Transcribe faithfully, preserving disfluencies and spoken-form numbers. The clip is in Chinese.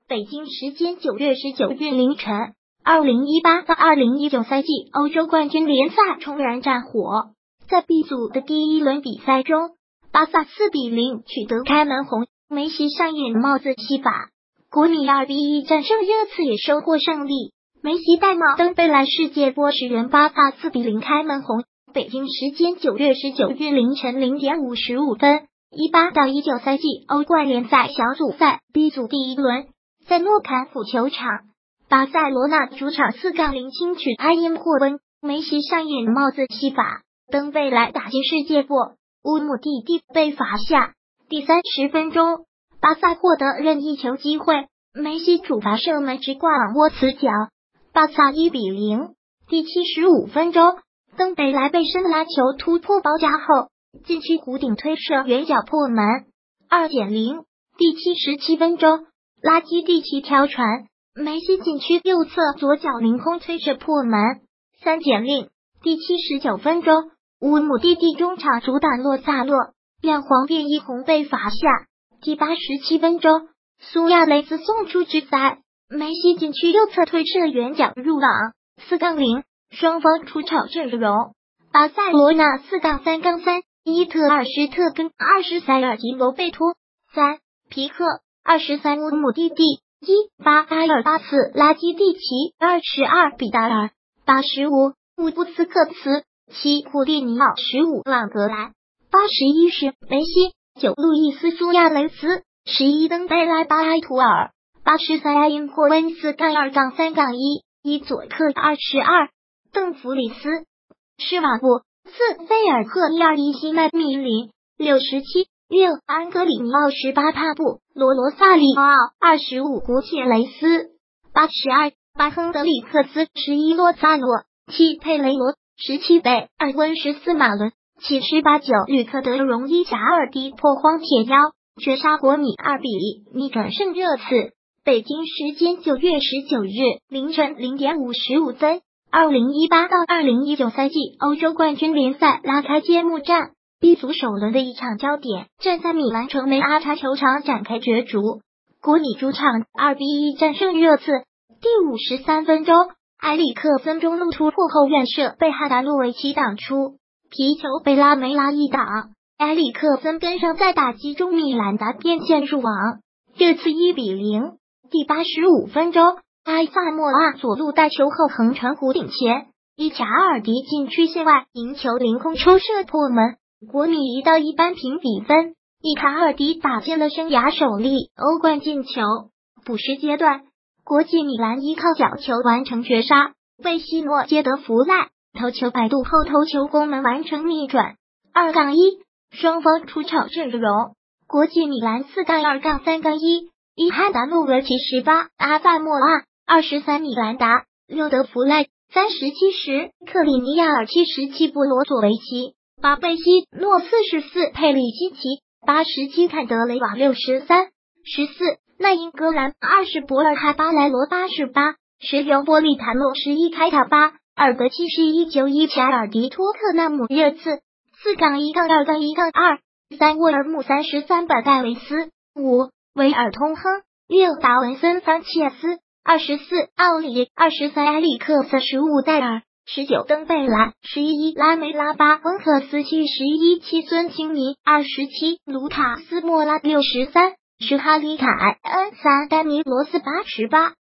北京时间九月十九日凌晨， 二零一八到二零一九赛季欧洲冠军联赛重燃战火。在 B 组的第一轮比赛中，巴萨四比零取得开门红，梅西上演帽子戏法，国米二比一战胜热刺也收获胜利。梅西戴帽登贝莱世界波时人巴萨四比零开门红。北京时间九月十九日凌晨零点五十五分，一八到一九赛季欧冠联赛小组赛 B 组第一轮，在诺坎普球场，巴塞罗那主场四比零轻取埃因霍温，梅西上演帽子戏法，登贝莱打进世界波，乌姆蒂蒂被罚下。第三十分钟，巴萨获得任意球机会，梅西主罚射门直挂网窝死角，巴萨一比零。第七十五分钟，登贝莱被深拉球突破包夹后，禁区弧顶推射远角破门，二比零。第七十七分钟，拉基蒂奇挑传，梅西禁区右侧左脚凌空推射破门，三比零。第七十九分钟，乌姆蒂蒂中场主打洛萨洛，两黄变一红被罚下。第八十七分钟，苏亚雷斯送出直塞，梅西禁区右侧推射远角入网，四比零。双方出场阵容：巴塞罗那四杠三杠三，伊特尔施特根二十塞尔吉罗贝托三，皮克二十三乌姆蒂蒂一八埃尔巴斯拉基蒂奇二十二比达尔八十五乌布斯克茨七库蒂尼奥十五朗格莱八十一是梅西九路易斯苏亚雷斯十一登贝莱巴埃图尔八十三埃因霍温四杠二杠三杠一伊佐克二十二邓弗里斯施瓦布四菲尔赫一二一西麦米林六十七六安格里尼奥十八帕布罗罗萨里奥二十五古铁雷斯八十二巴亨德里克斯十一洛萨洛七佩雷罗十七贝尔温十四马伦七十八九吕克德容伊贾尔迪破荒铁腰绝杀国米二比一逆转胜热刺。北京时间九月十九日凌晨零点五十五分，二零一八到二零一九赛季欧洲冠军联赛拉开揭幕战 ，B 组首轮的一场焦点战在米兰城梅阿查球场展开角逐。国米主场二比一战胜热刺。第五十三分钟，埃里克森中路突破后远射被哈达诺维奇挡出，皮球被拉梅拉一挡，埃里克森跟上再打击中米兰达变线入网，热刺一比零。第八十五分钟，埃萨莫拉左路带球后横传弧顶前，伊贾尔迪禁区线外迎球凌空抽射破门，国米一到一扳平比分。伊卡尔迪打进了生涯首粒欧冠进球。补时阶段，国际米兰依靠角球完成绝杀，贝西诺接得弗赖头球摆渡后头球攻门完成逆转。二杠一，双方出场阵容：国际米兰四杠二杠三杠一。伊哈达诺维奇十八，阿萨莫拉二十三，米兰达六德弗赖三十七十，克里尼亚尔七十七，布罗佐维奇八，贝西诺四十四，佩里西奇八十七，坎德雷瓦六十三十四，奈因格兰二十，博尔哈巴莱罗八十八，石油波利塔诺十一，开塔八尔德七十一九一，贾尔迪托特纳姆热刺四杠一杠二杠一杠二三，沃尔姆三十三，本戴维斯五。维尔通亨六，达文森桑切斯二十四，奥里二十三，埃里克斯十五，戴尔十九，登贝莱十一，拉梅拉巴温克斯七十一，七孙兴民二十七，卢卡斯莫拉六十三，施哈里凯恩三，丹尼罗斯八十八。